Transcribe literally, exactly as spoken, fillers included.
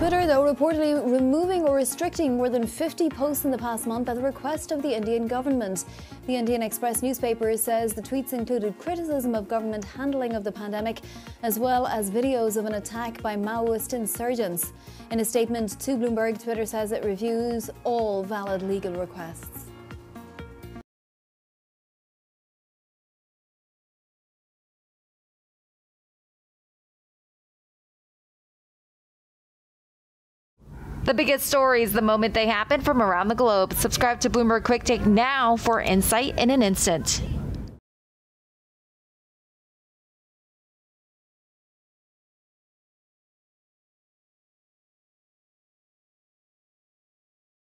Twitter, though, reportedly removing or restricting more than fifty posts in the past month at the request of the Indian government. The Indian Express newspaper says the tweets included criticism of government handling of the pandemic, as well as videos of an attack by Maoist insurgents. In a statement to Bloomberg, Twitter says it reviews all valid legal requests. The biggest stories the moment they happen from around the globe. Subscribe to Bloomberg Quicktake now for insight in an instant.